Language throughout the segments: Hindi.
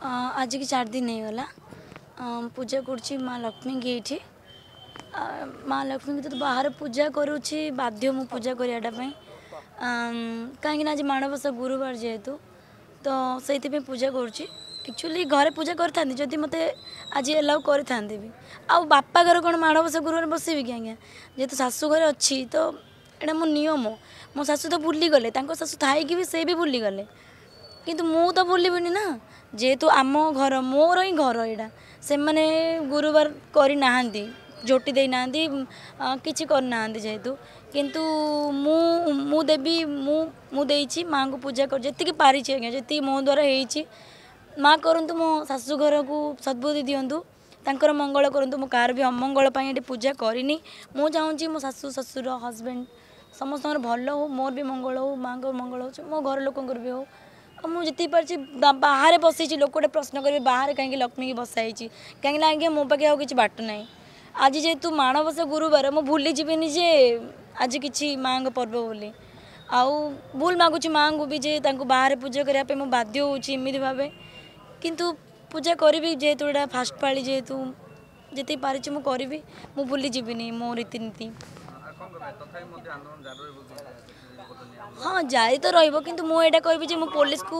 आज की 4 दिन हो गला पूजा करुँची माँ लक्ष्मी की ये माँ लक्ष्मी की तो बाहर पूजा करुँची बाध्य मु पूजा करने कहीं आज माणबसा गुरुवार जेहेतु तो से पूजा करुँची एक्चुअली घरे पूजा करी जदि मत आज एलाउ करी भी आ बापा घर कौन माणबसा गुरुवार बसबी कि आज्ञा जेहेतु शाशु घर अच्छी तो यहाँ मो नियम मो शाशु तो भूली गले शाशु थाई भी से भी भूली गले किंतु मु तो भूलबनी ना जेहेतु आम घर मोर ही घर यहाँ से मैंने गुरुवार करना झोटी देना किसी करना जेहेतु किंतु मु देवी मुझे माँ को पूजा कर जी पारी आज्ञा जी मो द्वारा हो माँ करूँ मो शाशु घर को सद्बुद्धि दिंतु तांकर मंगल करूँ मो कार भी अमंगल ये पूजा करनी मु चाहूँगी मो शाशु ससुर हजबैंड समस्त भल हो मोर भी मंगल हो माँ को मंगल हो मो घर लोक भी हो मुझे जी पार्टी बाहर बसई लोक गोटे प्रश्न करेंगे बाहर कहीं लक्ष्मी की बसाई कहीं आज्ञा मो पाखे आ कि बाट ना आज जेहेतु माणबसा गुरुवार मु भूली जीविनी जे आज किसी माँ पर्व बोली आउ भूल मागुची माँ को भी जे बाहर पूजा करने मुझे बाध्य होमती भाव किंतु पूजा करी जेहेतु यहाँ फास्ट पाली जेहेतु जी पारी मु करी मु भूली जीविनी मो रीतिनीति हाँ जारी तो रही किंतु मुझे कहबी जे मु पुलिस को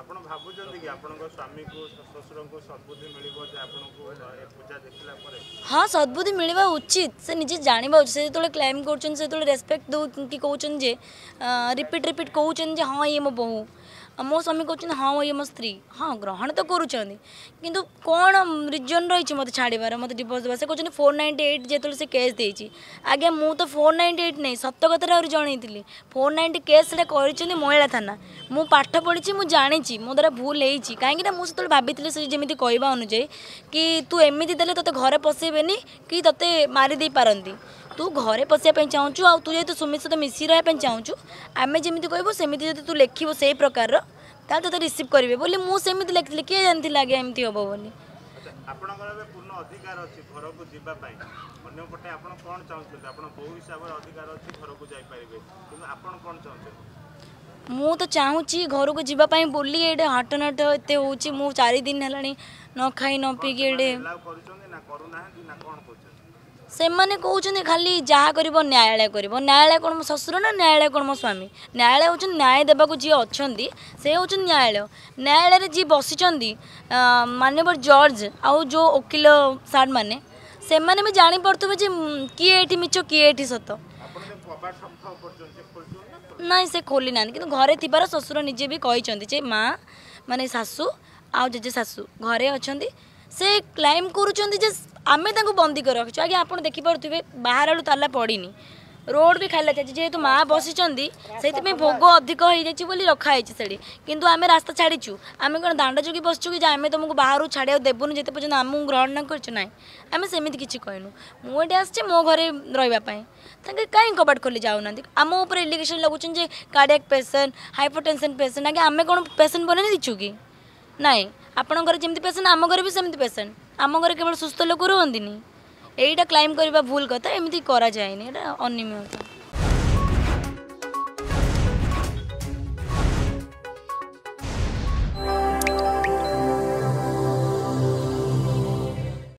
हाँ सद्बुद्धि मिलवा उचित से निजे जाना से जो क्लेम कर रेस्पेक्ट दो कि कहते जे रिपीट रिपीट कहते हाँ ये मो बहु मो स्वामी कहते हाँ ये मो स्त्री हाँ ग्रहण तो करुँच किंतु कौन रिजन रही मत छाड़बार मत डिवोर्स देवा से कहते 498 जो से केस देती आज्ञा मु तो 498 नहीं सत कथा जनई 490 केस कर महिला थाना मु पाठ पढ़ी मु जानी मो द्वारा भूल होती कहीं मुझे भाभी से जमी कहवा अनुजाई कि तू एमती देले ते घरे पशेबेनी कि ते मारिदे पारती तू घरे पशिया चाहूँ आ तू जेहतु सुमित सहित मिसी रहा चाहूँ आम जमी कहबू सेमती जब तू लिखब से प्रकार ताल तो रिसीव करेंगे बोली मुझे लिखी किए जानती आगे एमती हम बोली मु तो चाहूँगी घर को जीवाई बोली ये हटनाट एत हो 4 दिन है न खाई न पीकी से मैंने कहते खाली जहाँ कर न्यायालय कर न्यायालय कौन मो ससुर ना न्यायालय कौन मो स्वामी न्यायालय हूँ न्याय देवाक जी अच्छा से हूँ न्यायालय न्यायालय जी बसी माननीय जज आउ जो वकिल सार मैंने से मैंने भी जापे किए ये मिछ किए ये सत ना से खोली ना कि घरे थीबार ससुर निजे भी कहते माँ माने शाशु आउ जेजे शाशु घरे अच्छा से क्लेम करुँच आमे बंदी कर रखी आगे आप देखिपे बाहर आलू ताला पड़नी रोड भी खाला चाहिए जेहेतु माँ बसी से भोग अधिक हो जाए रखाई से किंतु आमे रास्ता छाड़ीचु आम कौन दांड जोगी बसचु कि आम तुमको बाहर छाड़ा देवुन जिते पर्यटन आमको ग्रहण न करना आम सेमती किसी कहनु मुझे आसचे मो घरे रही कहीं कबाट खोली जाऊना आम उपर एलिगेशन लगुच कार्डियक पेसेंट हाइपरटेंशन पेसेंट आगे आम कौन पेसेंट बन दीचु कि नाई आपण घर जमी पेसेंट आम घर भी सेमती पेसेंट आम घर केवल सुस्थ लोक रुहंती यहीटा क्लाइम करने भूल कथा एमती करा जाए अनियमित।